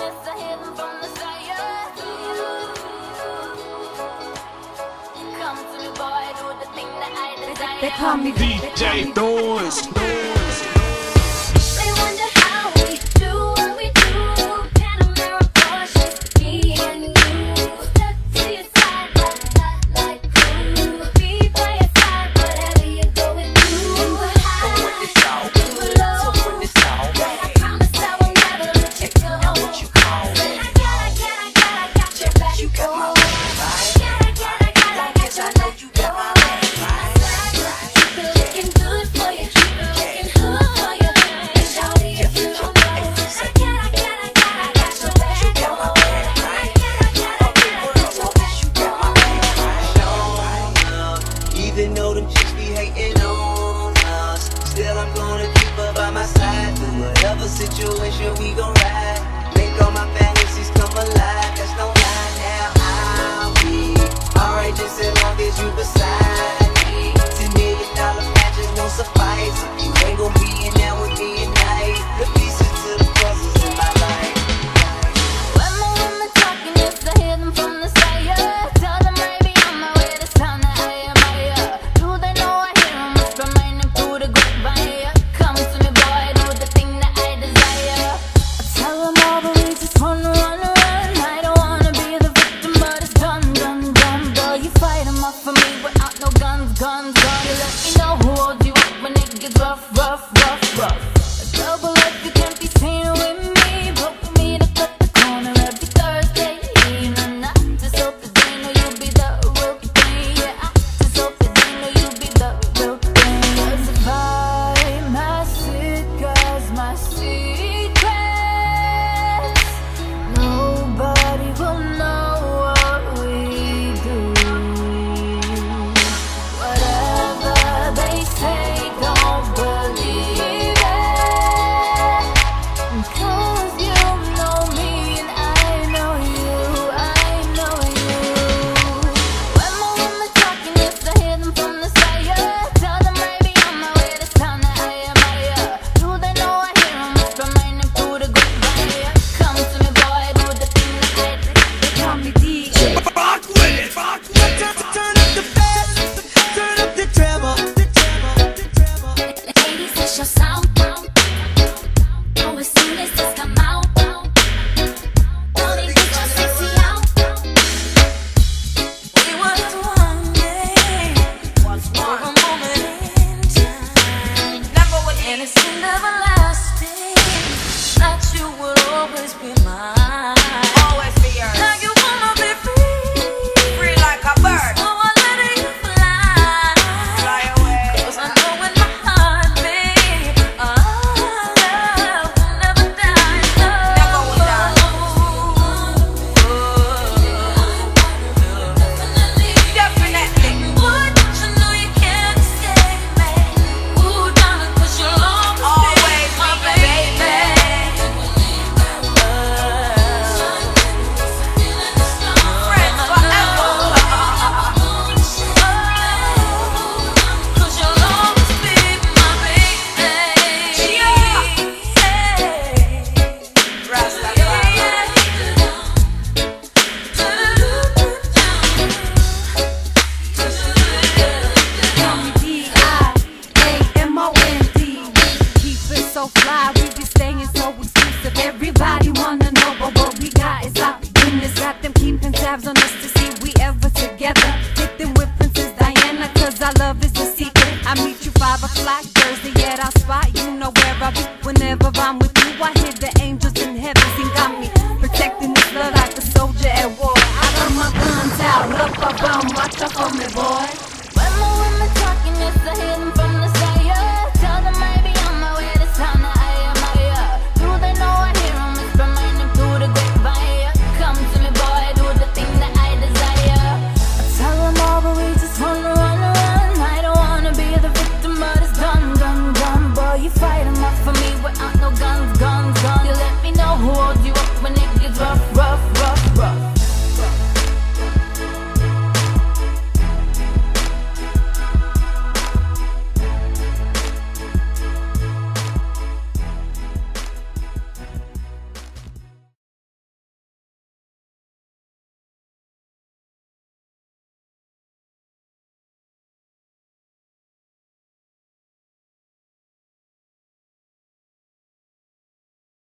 They call me DJ Noiz. They wonder how we do what we do. Panamera Porsche, me and you. Stuck to your side, like glue. Be by your side, whatever you're going through. But when it's all good, so when it's all right, I promise I will never let you go. Now what you call it? I got your back. You got my back, right? I guess I know you got my back. Even though them chicks be hating on us, still I'm gonna keep her by my side. Through whatever situation we gon' ride. Make all my fantasies come alive. That's no lie now. I'll be alright just as long as you beside me. $10 million matches won't suffice if you ain't gon' be in there with me at night. The pieces to the puzzles in my life. When my women talking, yes, I hear them from the side. Yeah. Tell them maybe on my way to town that I am. Do they know I hear them whispering through the grapevine? Yeah. Come to me, boy, do the thing that I desire. I tell them all, but we just wanna run. I don't wanna be the victim, but it's done. Boy, you fight them off for me without no guns. You let me know who holds you up when it gets rough. A double life, you can't be seen with me. But with me to cut the corner every Thursday. And I just hope that they know you'll be the real thing. Yeah, I just hope that they know you'll be the real thing. 'Cause if I my secrets, nobody will know what we do. Whatever they say, don't believe it, 'cause you know me and I know you, When my women talking, yes, I hear them from the side. Yeah. Tell them maybe on my way to town that I am. Do they know I hear them whispering through the grapevine? Yeah. Come to me, boy, do the thing that they call me DJ. Rockwidit. Turn up the bass, turn up the treble. Ladies, it's your sound. Oh, as soon as this come out, don't they get your sexy out? We was one day, for a moment in time, and it seemed everlasting that you would always be mine. Always be yours. Now you wanna be free, Free like a bird. so I let you fly. Fly away. 'Cause I know in my heart, babe, our love will never die. Never will die. Definitely. Boy, don't you know you can't escape me? Ooh, darling, 'cause you'll always Always be my be my baby. Friends forever. 'Cause you'll always be my baby. D-I-A-M-O-N-D. Keep it so fly, we be staying so exclusive. Everybody wanna know, but what we got is our business. Got them keeping tabs on us to see we ever together. Hit them with Princess Diana, 'cause our love is a secret. I meet you 5 o'clock Thursday at our spot. You know where I be whenever I'm with you. I hear the angels in heaven sing, got me protecting this love like a soldier at war. I got my guns out, up, watch out for me, boy.